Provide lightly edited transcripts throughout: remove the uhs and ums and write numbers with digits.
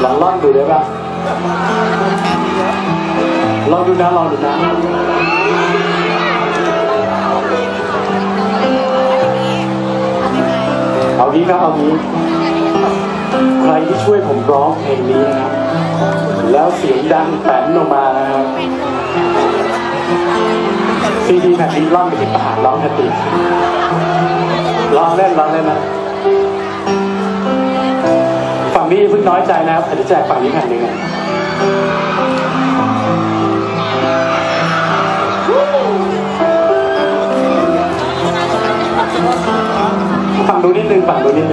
ลองล่อนดูได้ป่ะลองดูนะลองดูนะเอางี้ครับเอางี้ใครที่ช่วยผมร้องเพลงนี้นะครับแล้วเสียงดังแป้นออกมานะครับซีดีแผ่นนี้ล่อนไปที่ปากร้องกันติร้องเล่นนะฝั่งนี้เพิ่งน้อยใจนะครับอาจจะแจกฝั่งนี้แผ่นหนึ่งฝั่งดูนิดนึง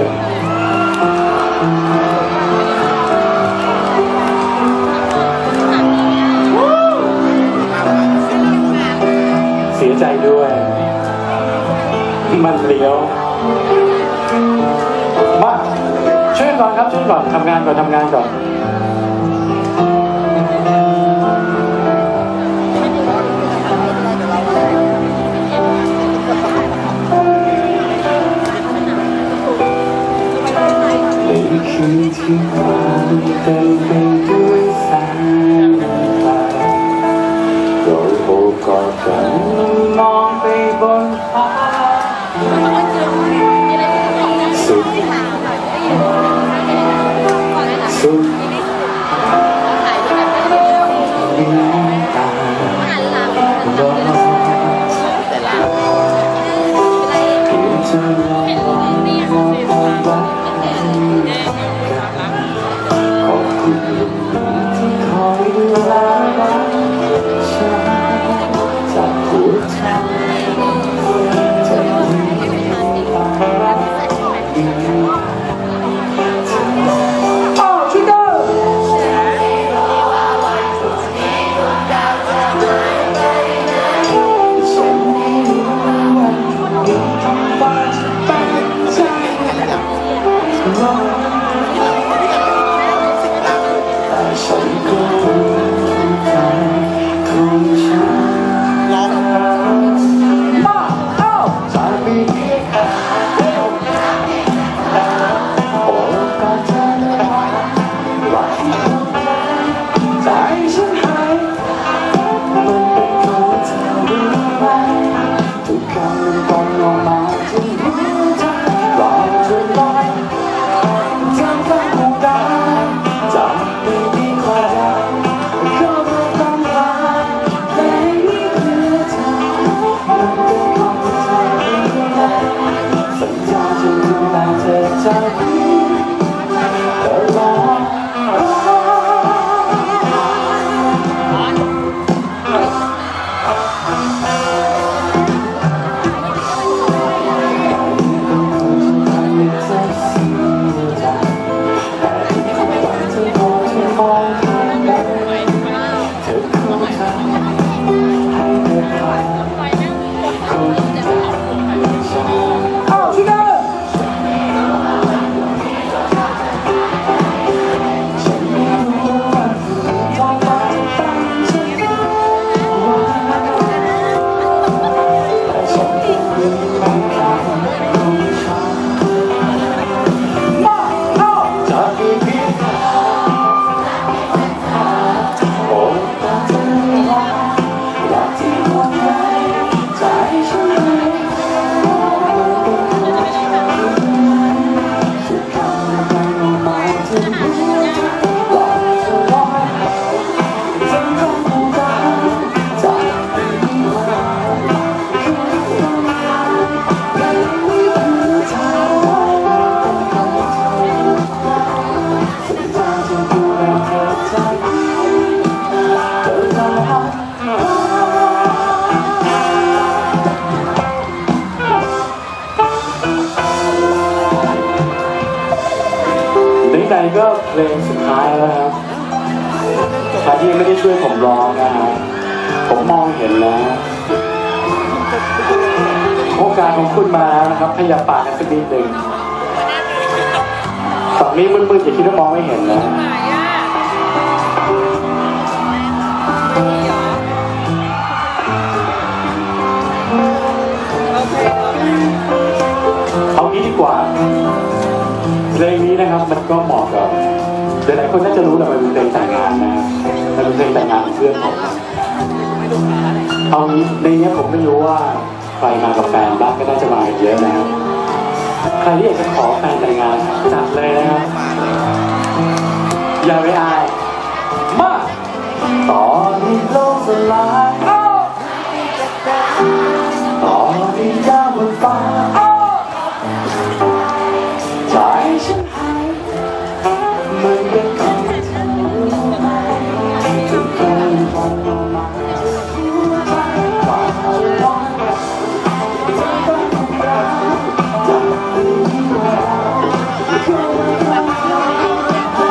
เสียใจด้วยมันเลี้ยวมาช่วยก่อนครับช่วยก่อนทำงานก่อนในคืนที่ฟ้าเต็มไปด้วยแสงไฟโดยโอบกอดกันมองไปบนฟ้าสุดน้ำตาร้องเพียงจะรอความรักขอบคุณที่คอยดูแลฉันจากหัวใจจะไม่รักฉันก็เป็นแฟนของฉันจะมีเพียงแค่โอ้ก็เธอว่าใจฉันหายมันเป็นของเธอรู้ไหมทุกคำมันต้องออกมาที่หัวใจรอเธอลอยทำให้หัวใจจะไม่มีความรักก็ต้องรักและนี่คือเธอมันเป็นของเธอสัญญาจะดูแลเธอจากนี้ตลอดไหนก็เพลงสุดท้ายแล้วครับใครที่ไม่ได้ช่วยผมร้องนะครับผมมองเห็นแล้วโอกาสของคุณมาแล้วนะครับขยับปากกันสักนิดหนึ่งฝั่งนี้มืดๆอย่าคิดว่ามองไม่เห็นนะเอางี้ดีกว่าเพลงนี้นะครับมันก็เหมาะกับหลายๆคนน่าจะรู้แหละมันเป็นเพลงแต่งงานนะมันเป็นเพลงแต่งงานของเพื่อนผมเอางี้ในนี้ผมไม่รู้ว่าใครมากับแฟนบ้างก็น่าจะมาเยอะนะครับใครที่อยากจะขอแฟนแต่งงานจัดเลยนะครับอย่าไปอายมาตอนนี้โลกสลายตอนนี้ยามบนฟ้าใจฉันหายมันเป็นของเธอจะเคยมองลงมาความร้อนจะต้องรักจากที่เราเข้ามาทำให้